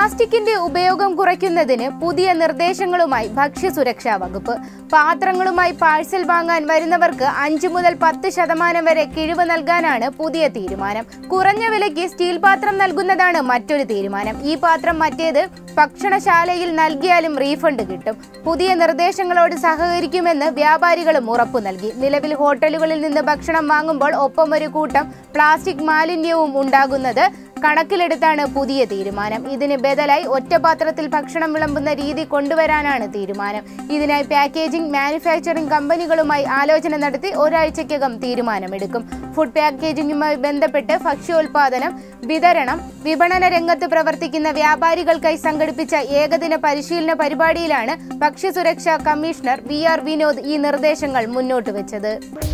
പ്ലാസ്റ്റിക്കിന്റെ ഉപയോഗം കുറയ്ക്കുന്നതിന് പുതിയ നിർദ്ദേശങ്ങളുമായി ഭക്ഷ്യസുരക്ഷാ വകുപ്പ്. പാത്രങ്ങളുമായി പാഴ്സൽ വാങ്ങാൻ വരുന്നവർക്ക് 5 മുതൽ 10% വരെ കിഴിവ് നൽകാനാണ് പുതിയ തീരുമാനം. കുറഞ്ഞ വിലയ്ക്ക് സ്റ്റീൽ പാത്രം നൽകുന്നതാണ് മറ്റൊരു തീരുമാനം. ഈ പാത്രം മറ്റേത് ഭക്ഷണശാലയിൽ നൽകിയാലും റീഫണ്ട് കിട്ടും. പുതിയ നിർദ്ദേശങ്ങളോട് സഹകരിക്കുമെന്ന് വ്യാപാരികളും ഉറപ്പു നൽകി. നിലവിൽ ഹോട്ടലുകളിൽ നിന്ന് ഭക്ഷണം വാങ്ങുമ്പോൾ ഒപ്പം ഒരു കൂട്ടം പ്ലാസ്റ്റിക് മാലിന്യവും ഉണ്ടാകുന്നത് കണക്കിലെടുത്താണ് പുതിയ തീരുമാനം. ഇതിന് ബദലായി ഒറ്റപാത്രത്തിൽ ഭക്ഷണം വിളമ്പുന്ന രീതി കൊണ്ടുവരാനാണ് തീരുമാനം. ഇതിനായി പാക്കേജിംഗ് മാനുഫാക്ചറിംഗ് കമ്പനികളുമായി ആലോചന നടത്തി ഒരാഴ്ചയ്ക്കകം തീരുമാനമെടുക്കും. ഫുഡ് പാക്കേജിംഗുമായി ബന്ധപ്പെട്ട് ഭക്ഷ്യോൽപാദനം, വിതരണം, വിപണന രംഗത്ത് പ്രവർത്തിക്കുന്ന വ്യാപാരികൾക്കായി സംഘടിപ്പിച്ച ഏകദിന പരിശീലന പരിപാടിയിലാണ് ഭക്ഷ്യസുരക്ഷാ കമ്മീഷണർ VR വിനോദ് ഈ നിർദ്ദേശങ്ങൾ മുന്നോട്ട് വെച്ചത്.